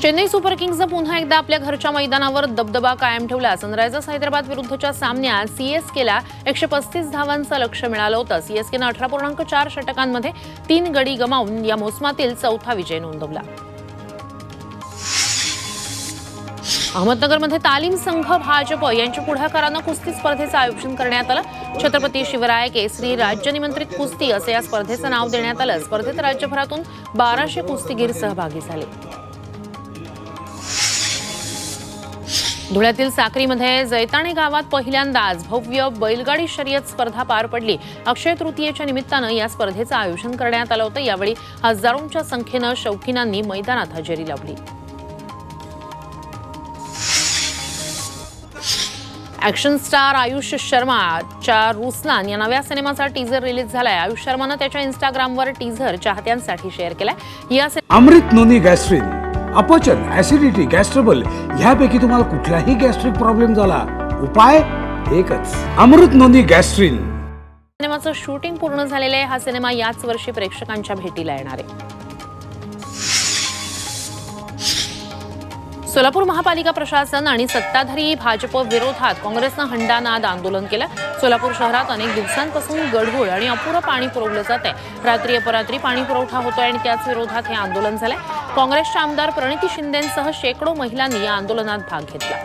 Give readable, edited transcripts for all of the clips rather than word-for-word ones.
Chennai super किंग्सनं पुन्हा एकदा आपल्या घरच्या मैदानावर दबदबा कायम ठेवला। सनरायझर्स हैदराबाद विरुद्धच्या सामन्यात सीएसकेला 135 धावांचं लक्ष्य मिळालं होतं। सीएसकेनं 18.4 षटकांमध्ये 3 गडी गमावून या मोसमातील चौथा विजय नोंदवला। अहमदनगरमध्ये तालीम संघ भाजप यांच्या पुढाकारानं कुस्ती स्पर्धेचं आयोजन करण्यात आलं। छत्रपती शिवराय केसरी राज्य निमंत्रित कुस्ती असे या स्पर्धेचं नाव देण्यात आलं। स्पर्धेत राज्यभरातून 1200 कुस्तीगीर सहभागी झाले। धुळ्यातील साक्रीमध्ये जैताणे गावात पहिल्यांदाच भव्य बैलगाडी शर्यत स्पर्धा पार पडली। अक्षय तृतीयेच्या निमित्तानं या स्पर्धेचं आयोजन करण्यात आलं होतं। यावेळी हजारोंच्या संख्येनं शौकीनांनी मैदानात हजेरी लावली। ॲक्शन स्टार आयुष शर्माच्या रुसलान या नव्या सिनेमाचा टीझर रिलीज झालाय। आयुष शर्मानं त्याच्या इंस्टाग्रामवर टीझर चाहत्यांसाठी शेअर केलाय। या अमृत नोनी गॅस्ट्रिन, अपचन, ऍसिडिटी, गॅस्ट्रबल ह्यापैकी तुम्हाला कुठलाही गॅस्ट्रिक प्रॉब्लेम झाला, उपाय एकच, अमृत नोनी गॅस्ट्रिन। सिनेमाचं शूटिंग पूर्ण झालेलं आहे। हा सिनेमा याच वर्षी प्रेक्षकांच्या भेटीला येणार आहे। सोलापूर महापालिका प्रशासन आणि सत्ताधारी भाजप विरोधात काँग्रेसनं हंडानाद आंदोलन केलं। सोलापूर शहरात अनेक दिवसांपासून गढूळ आणि अपुरं पाणी पुरवलं जात आहे। रात्री अपरात्री पाणी पुरवठा होतोय आणि त्याच विरोधात हे आंदोलन झालंय। काँग्रेसच्या आमदार प्रणिती शिंदेंसह शेकडो महिलांनी या आंदोलनात भाग घेतला।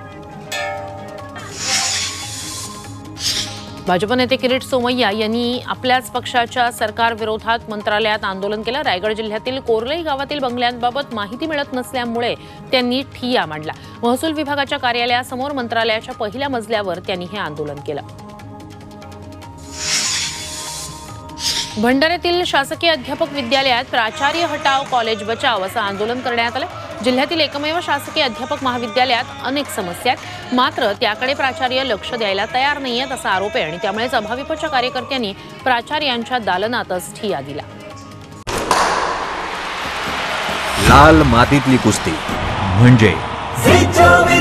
भाजप नेते किरीट सोमय्या यांनी आपल्याच पक्षाच्या सरकार विरोधात मंत्रालयात आंदोलन केलं। रायगड जिल्ह्यातील कोरलई गावातील बंगल्यांबाबत माहिती मिळत नसल्यामुळे त्यांनी ठिय्या मांडला। महसूल विभागाच्या कार्यालयासमोर मंत्रालयाच्या पहिल्या मजल्यावर त्यांनी हे आंदोलन केलं। भंडाऱ्यातील शासकीय अध्यापक विद्यालयात प्राचार्य हटाव कॉलेज बचाव असं आंदोलन करण्यात आलं। जिल्ह्यातील एकमेव शासकीय अध्यापक महाविद्यालयात अनेक समस्या आहेत, मात्र त्याकडे प्राचार्य लक्ष द्यायला तयार नाहीयेत असा आरोप आहे आणि त्यामुळेच अभाविपच्या कार्यकर्त्यांनी प्राचार्यांच्या दालनातच ठिय्या दिला। लाल मातीतली कुस्ती म्हणजे